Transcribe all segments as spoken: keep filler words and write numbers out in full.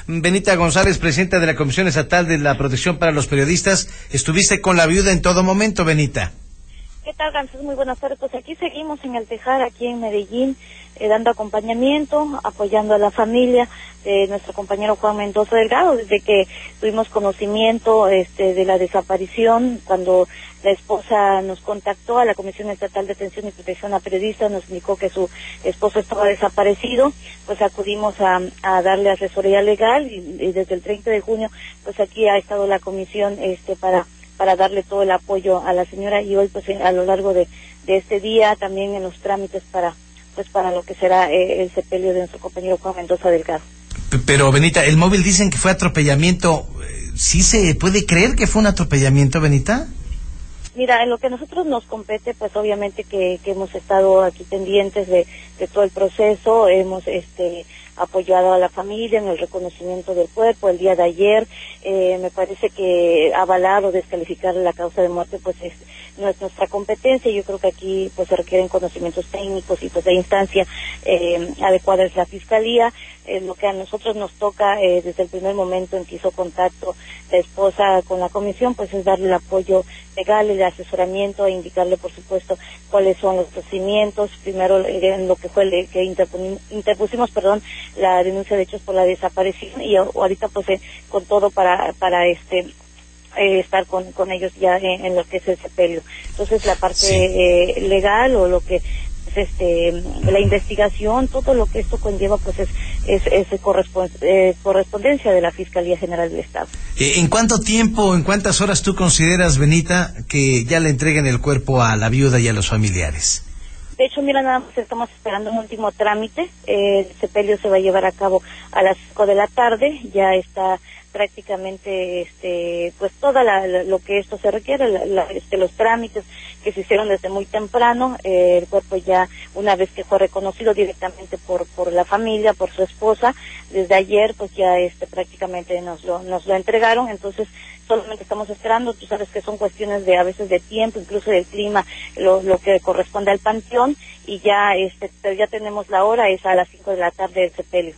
Benita González, presidenta de la Comisión Estatal de la Protección para los Periodistas, estuviste con la viuda en todo momento, Benita. ¿Qué tal, Gansos? Muy buenas tardes. Pues aquí seguimos en el Tejar, aquí en Medellín, eh, dando acompañamiento, apoyando a la familia de nuestro compañero Juan Mendoza Delgado, desde que tuvimos conocimiento este, de la desaparición, cuando la esposa nos contactó a la Comisión Estatal de Atención y Protección a Periodistas, nos indicó que su esposo estaba desaparecido, pues acudimos a, a darle asesoría legal y, y desde el treinta de junio, pues aquí ha estado la comisión este para para darle todo el apoyo a la señora, y hoy pues a lo largo de, de este día también en los trámites para pues para lo que será eh, el sepelio de nuestro compañero Juan Mendoza Delgado. Pero Benita, el móvil dicen que fue atropellamiento. ¿Sí se puede creer que fue un atropellamiento, Benita? Mira, en lo que a nosotros nos compete, pues obviamente que, que hemos estado aquí pendientes de, de todo el proceso, hemos este apoyado a la familia en el reconocimiento del cuerpo. El día de ayer eh, me parece que avalar o descalificar la causa de muerte pues es, no es nuestra competencia. Yo creo que aquí pues se requieren conocimientos técnicos y pues la instancia eh, adecuada es la fiscalía. Eh, lo que a nosotros nos toca eh, desde el primer momento en que hizo contacto la esposa con la comisión pues es darle el apoyo legal, el asesoramiento e indicarle por supuesto cuáles son los procedimientos. Primero eh, en lo que fue el, que interpusimos perdón la denuncia de hechos por la desaparición, y ahorita pues eh, con todo para para este eh, estar con con ellos ya en, en lo que es el sepelio. Entonces la parte sí. eh, legal o lo que es este la investigación, todo lo que esto conlleva pues es es, es correspond eh, correspondencia de la Fiscalía General del Estado. ¿En cuánto tiempo, en cuántas horas tú consideras, Benita, que ya le entreguen el cuerpo a la viuda y a los familiares? De hecho, mira, nada más estamos esperando un último trámite. Eh, el sepelio se va a llevar a cabo a las cinco de la tarde. Ya está prácticamente, este, pues toda la, la, lo que esto se requiere, la, la, este, los trámites que se hicieron desde muy temprano. Eh, el cuerpo ya, una vez que fue reconocido directamente por por la familia, por su esposa, desde ayer, pues ya este prácticamente nos lo nos lo entregaron. Entonces solamente estamos esperando. Tú sabes que son cuestiones de a veces de tiempo, incluso del clima, lo lo que corresponde al panteón, y ya este pero ya tenemos la hora, es a las cinco de la tarde del sepelio.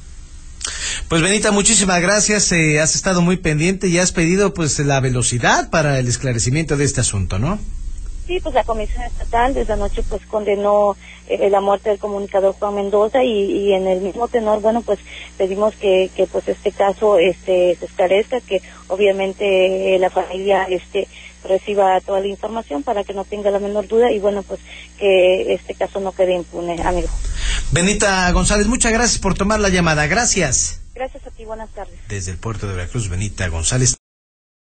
Pues Benita, muchísimas gracias, eh, has estado muy pendiente y has pedido pues la velocidad para el esclarecimiento de este asunto, ¿no? Sí, pues la Comisión Estatal desde anoche pues condenó eh, la muerte del comunicador Juan Mendoza, y, y en el mismo tenor, bueno, pues pedimos que, que pues este caso este se esclarezca, que obviamente eh, la familia este reciba toda la información para que no tenga la menor duda, y bueno, pues que este caso no quede impune, amigo. Benita González, muchas gracias por tomar la llamada, gracias. Gracias a ti, buenas tardes. Desde el puerto de Veracruz, Benita González.